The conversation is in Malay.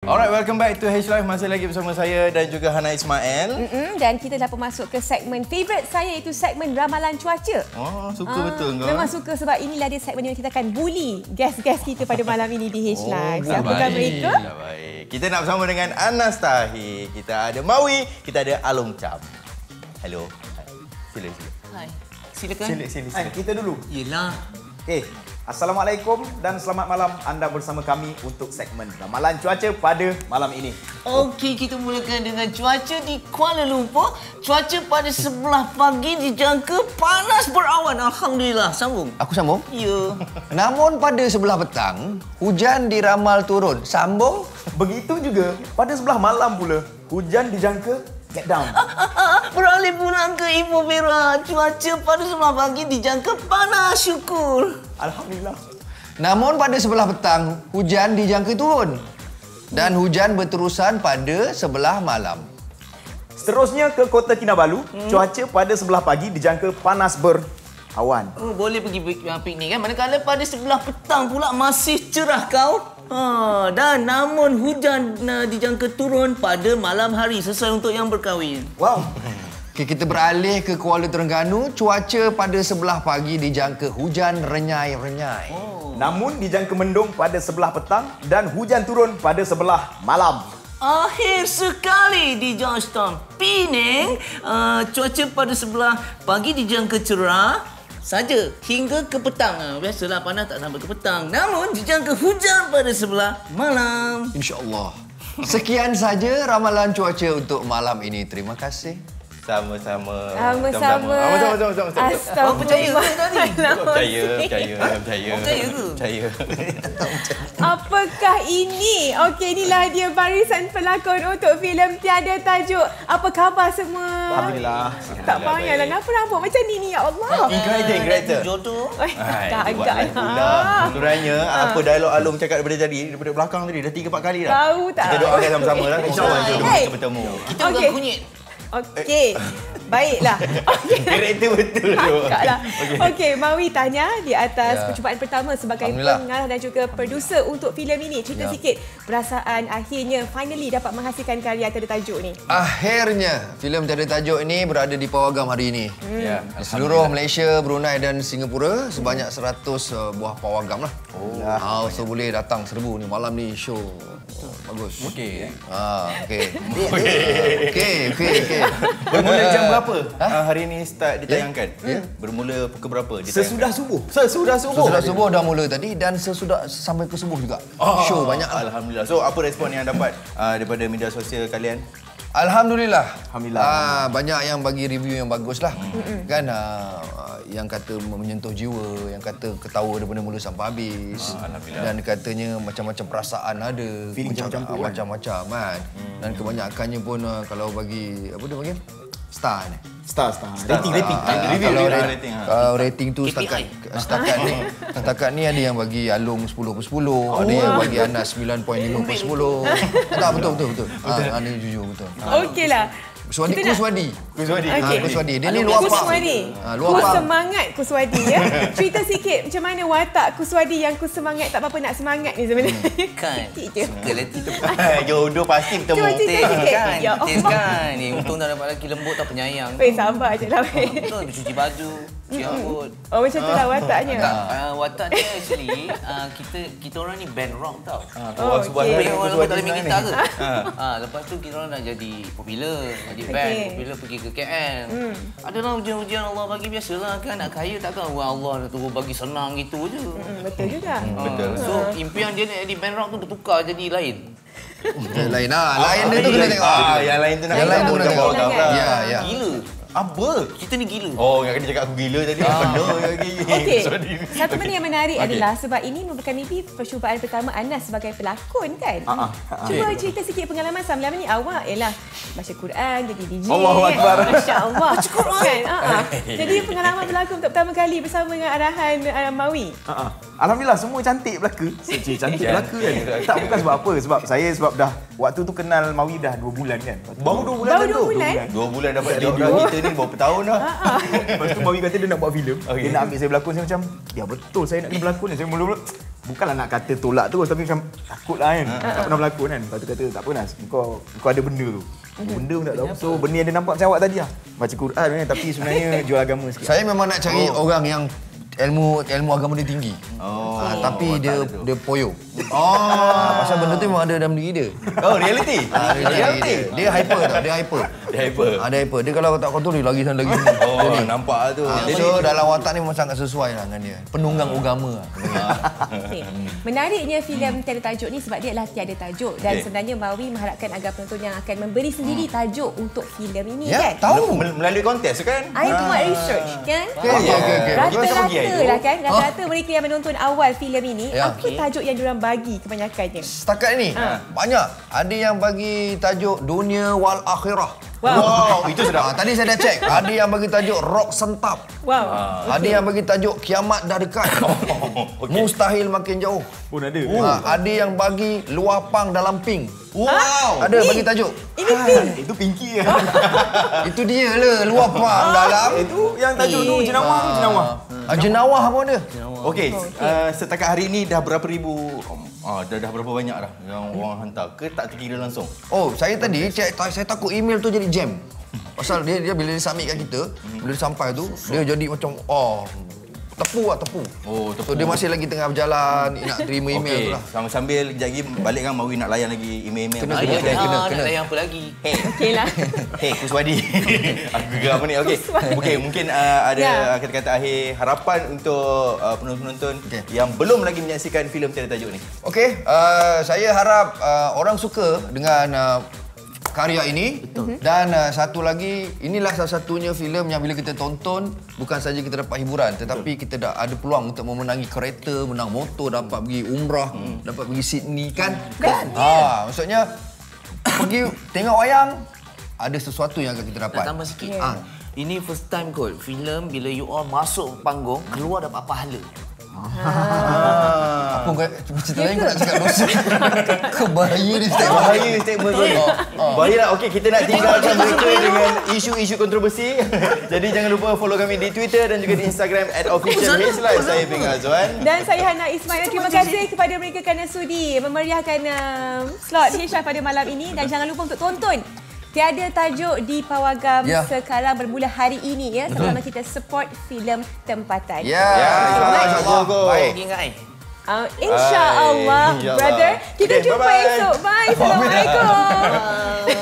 Alright, welcome back to H Live. Masih lagi bersama saya dan juga Hana Ismail. Dan kita dah masuk ke segmen favourite saya, iaitu segmen ramalan cuaca. Oh, suka betul kau. Memang suka sebab inilah dia segmen yang kita akan bully guest-guest kita pada malam ini di H Live. Siapakah mereka? Baik. Kita nak bersama dengan Anas Tahir. Kita ada Mawi, kita ada Along Cham. Hello. Sila. Hai. Silakan. Sila. Kita dulu. Yelah. Assalamualaikum dan selamat malam. Anda bersama kami untuk segmen ramalan cuaca pada malam ini. Okey, kita mulakan dengan cuaca di Kuala Lumpur. Cuaca pada sebelah pagi dijangka panas berawan. Alhamdulillah. Sambung. Aku sambung? Ya. Namun pada sebelah petang, hujan diramal turun. Sambung? Begitu juga pada sebelah malam pula, hujan dijangka get down. Beralih pula ke Ibu Vera. Cuaca pada sebelah pagi dijangka panas. Syukur. Alhamdulillah. Namun pada sebelah petang, hujan dijangka turun. Dan hujan berterusan pada sebelah malam. Seterusnya ke Kota Kinabalu, cuaca pada sebelah pagi dijangka panas berawan. Oh, boleh pergi piknik kan. Manakala pada sebelah petang pula masih cerah kau. Dan namun hujan dijangka turun pada malam hari sesuai untuk yang berkahwin. Wow. Okay, kita beralih ke Kuala Terengganu. Cuaca pada sebelah pagi dijangka hujan renyai-renyai. Namun dijangka mendung pada sebelah petang dan hujan turun pada sebelah malam. Akhir sekali di Georgetown, Penang, cuaca pada sebelah pagi dijangka cerah saja hingga ke petang. Biasalah panas tak sampai ke petang. Namun dijangka hujan pada sebelah malam. InsyaAllah. Sekian saja ramalan cuaca untuk malam ini. Terima kasih. Sama-sama. Sama-sama. Awak percaya ke tadi? Percaya. Percaya ke? Percaya. Apakah ini? Okey, inilah dia barisan pelakon untuk filem Tiada Tajuk. Apa khabar semua? Alhamdulillah. Tak payahlah. Kenapa rambut macam ni ya Allah? Ingredient. Jodoh. Tak agak lah. Kurangnya apa dialog Along cakap daripada belakang tadi dah 3-4 kali dah. Tahu tak? Kita doakan sama-sama lah. InsyaAllah jodoh Hey. kita bertemu. Kita bukan kunyit. Okey. Baiklah. Okey. Karakter betul tu. Agaklah. Okey, Mawi tanya di atas percubaan pertama sebagai Alhamdulillah. pengarah dan juga produser untuk filem ini. Cerita sikit perasaan akhirnya finally dapat menghasilkan karya Tiada Tajuk ni. Akhirnya, filem Tiada Tajuk ini berada di Pawagam hari ini. Ya, Di seluruh Malaysia, Brunei dan Singapura, sebanyak 100 buah pawagam lah. So boleh datang serbu ni malam ni show. Bagus. Okey. Okey. Bermula jam berapa hari ini start ditayangkan? Bermula pukul berapa ditayangkan? Sesudah subuh. Sesudah subuh. Sesudah subuh dah mula tadi dan sesudah sampai ke subuh juga. Show banyak lah. Alhamdulillah. So apa respon yang dapat daripada media sosial kalian? Alhamdulillah. Alhamdulillah. Banyak yang bagi review yang bagus lah. Kan yang kata menyentuh jiwa, yang kata ketawa daripada mula sampai habis. Dan katanya macam-macam perasaan ada. Feeling macam-macam kan. Dan kebanyakannya pun kalau bagi apa dia panggil? Star ni. Star. Rating. Kalau rating tu setakat ni ada yang bagi Along 10/10, ada yang bagi Anas 9.5/10. Tak betul. Ini jujur betul. Okeylah. Kuswadi. Okey. Kuswadi. Dia ni luar pak. Kuswadi. Luar pak. Semangat Kuswadi ya. Cerita sikit macam mana watak Kuswadi yang semangat tak apa-apa nak semangat ni sebenarnya. Kan. Sikit je. Jodoh pasti bertemu. Cuba cerita sikit. Kan. Ya Details Allah. kan. Ni untung dah dapat lelaki lembut tak penyayang. Sabar je lah. Betul, dia cuci baju, cuci rambut. Oh macam tu lah wataknya. Watak dia actually kita orang ni band rock tau. okey. Band orang tak boleh main gitar ke? Lepas tu kita orang nak jadi popular, jadi band, popular pergi ke KL. Adalah ujian-ujian Allah bagi biasalah kan, nak kaya takkan Allah dah turun bagi senang gitu je. Betul juga. Betul. So impian dia nak jadi band rock tu bertukar jadi lain. Lain lah. Lain dia tu kena tengok. Yang lain tu nak Yang lain tu kena tengok. Ya. Ya. Gila. Apa? Kita ni gila. Oh, yang dia cakap aku gila tadi. Benar lagi. Okey. Satu benda yang menarik adalah sebab ini merupakan maybe percubaan pertama Anas sebagai pelakon kan. Cuba cerita sikit pengalaman selama ni awak ialah baca Quran, jadi DJ. Allahu Akbar. Masya-Allah. Baca Quran. Kan? Jadi pengalaman berlakon untuk pertama kali bersama dengan arahan Mawi. Alhamdulillah semua cantik belaka. Cantik belaka kan. Tak bukan sebab apa, sebab dah waktu tu kenal Mawi dah 2 bulan kan. Baru 2 bulan Baru tu. 2 bulan? 2 bulan dapat job dah. Kita ni berapa tahun dah. Lepas tu Mawi kata dia nak buat filem. Dia nak ambil saya berlakon, saya macam, ya betul saya nak kena berlakon ni. Saya mula-mula bukanlah nak kata tolak terus tapi macam takutlah kan. Tak pernah berlakon kan. Lepas tu kata tak apa Nas, kau ada benda tu. Benda pun tak tahu. So benda yang dia nampak macam awak tadi lah. Baca Quran kan tapi sebenarnya jual agama sikit. Saya memang nak cari orang yang ilmu agama dia tinggi. Tapi dia poyo. Pasal benda tu memang ada dalam diri dia. Oh, reality. Dia hyper tau, dia hyper. Dia hyper. Dia kalau tak kontrol dia lagi sana lagi sini. Oh, nampak tu. So dalam watak ni memang sangat sesuai lah dengan dia. Penunggang agama lah. Okay. Menariknya filem tiada tajuk ni sebab dia adalah tiada tajuk dan sebenarnya Mawi mengharapkan agar penonton yang akan memberi sendiri tajuk untuk filem ini kan. Tahu. Melalui kontes kan? I tu buat research kan. Okay. Rata-rata lah kan. Rata-rata mereka yang menonton awal filem ini, Ya. apa tajuk yang diorang bagi kebanyakannya? Setakat ni banyak. Ada yang bagi tajuk dunia wal akhirah. Wow, itu sedap. Tadi saya dah cek. Ada yang bagi tajuk rock sentap. Wow. Ada yang bagi tajuk kiamat dah dekat. Mustahil makin jauh. Pun ada. Ada yang bagi luapang dalam pink. Wow. Ada bagi tajuk. Ini pink. Itu pinky lah. Itu dia lah luapang dalam. Itu yang tajuk tu jenawah tu jenawah. Jenawah pun ada. Okey, setakat hari ni dah berapa ribu dah berapa banyak dah yang orang hantar ke tak terkira langsung? Oh, saya tadi cek, saya takut email tu jadi jam. Pasal dia bila dia submit kat kita, bila dia sampai tu, dia jadi macam tepu. Oh, tepu. So dia masih lagi tengah berjalan nak terima email tu lah. Sambil kejap lagi balik kan Mawi nak layan lagi email-email. Kena. Nak layan apa lagi? Okey lah. Hey, Kuswadi. Aku geram ni. Okey, mungkin ada kata-kata akhir harapan untuk penonton-penonton yang belum lagi menyaksikan filem tiada tajuk ni. Okey, saya harap orang suka dengan karya ini. Dan satu lagi, inilah salah satunya filem yang bila kita tonton bukan saja kita dapat hiburan tetapi kita dah ada peluang untuk memenangi kereta, menang motor, dapat pergi umrah, dapat pergi Sydney kan. Maksudnya pergi tengok wayang ada sesuatu yang akan kita dapat. Tambah sikit. Ini first time kot filem bila you all masuk panggung keluar dapat pahala. Apa kau cerita lain kau nak cakap dosa? Bahaya ni statement tu. Baiklah, okey, kita nak tinggalkan mereka dengan isu-isu kontroversi. Jadi jangan lupa follow kami di Twitter dan juga di Instagram @officialhitslive. Saya Ping Azwan. Dan saya Hana Ismail. Terima kasih kepada mereka kerana sudi memeriahkan slot Hitslive pada malam ini. Dan jangan lupa untuk tonton Tiada Tajuk di Pawagam sekarang bermula hari ini ya. Sama-sama kita support filem tempatan. Baik. Ingat InsyaAllah, brother. Kita jumpa esok. Bye. Assalamualaikum.